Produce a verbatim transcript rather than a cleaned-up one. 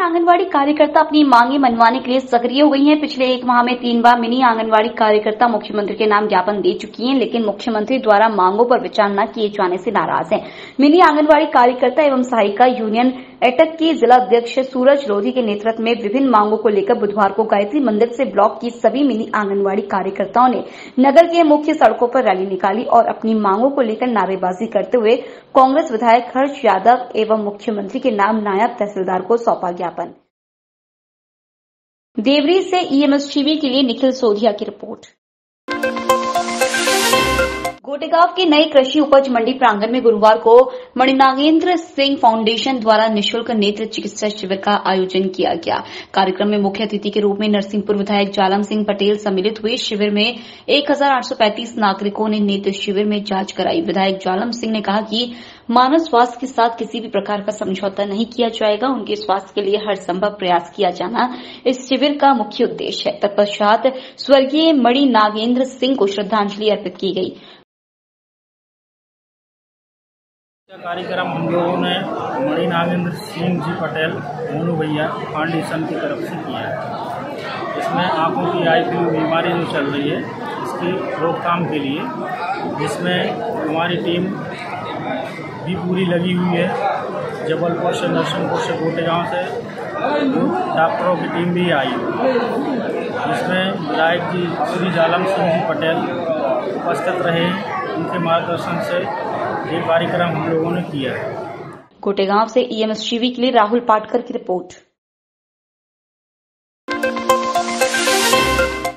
आंगनवाड़ी कार्यकर्ता अपनी मांगे मनवाने के लिए सक्रिय हो गई हैं। पिछले एक माह में तीन बार मिनी आंगनवाड़ी कार्यकर्ता मुख्यमंत्री के नाम ज्ञापन दे चुकी हैं, लेकिन मुख्यमंत्री द्वारा मांगों पर विचार न किए जाने से नाराज हैं। मिनी आंगनवाड़ी कार्यकर्ता एवं सहायिका यूनियन एटक की जिला अध्यक्ष सूरज लोधी के नेतृत्व में विभिन्न मांगों को लेकर बुधवार को गायत्री मंदिर से ब्लॉक की सभी मिनी आंगनवाड़ी कार्यकर्ताओं ने नगर के मुख्य सड़कों पर रैली निकाली और अपनी मांगों को लेकर नारेबाजी करते हुए कांग्रेस विधायक हर्ष यादव एवं मुख्यमंत्री के नाम नायब तहसीलदार को सौंपा ज्ञापन। देवरी से ईएमएस टीवी के लिए निखिल सोधिया की रिपोर्ट। गोटेगांव के नई कृषि उपज मंडी प्रांगण में गुरुवार को मणिनागेंद्र सिंह फाउंडेशन द्वारा निःशुल्क नेत्र चिकित्सा शिविर का आयोजन किया गया। कार्यक्रम में मुख्य अतिथि के रूप में नरसिंहपुर विधायक जालम सिंह पटेल सम्मिलित हुए। शिविर में एक हजार आठ सौ पैंतीस नागरिकों ने नेत्र शिविर में जांच कराई। विधायक जालम सिंह ने कहा कि मानव स्वास्थ्य के साथ किसी भी प्रकार का समझौता नहीं किया जाएगा। उनके स्वास्थ्य के लिए हर संभव प्रयास किया जाना इस शिविर का मुख्य उद्देश्य है। तत्पश्चात स्वर्गीय मणि नागेंद्र सिंह को श्रद्धांजलि अर्पित की गई। कार्यक्रम हम लोगों ने मणि नागेंद्र सिंह जी पटेल मोनू भैया फाउंडेशन की तरफ से किया है। इसमें आंखों की आई फ्लू बीमारी जो चल रही है इसकी रोकथाम के लिए, जिसमें हमारी टीम भी पूरी लगी हुई है। जबलपुर से, नरसिंहपुर से, गोटेगांव से डॉक्टरों की टीम भी आई है, जिसमें विधायक जी श्री जालम सिंह जी पटेल उपस्थित रहे। उनके मार्गदर्शन से ये कार्यक्रम हम लोगों ने किया है। गोटेगांव से ईएमएस टीवी के लिए राहुल पाटकर की रिपोर्ट।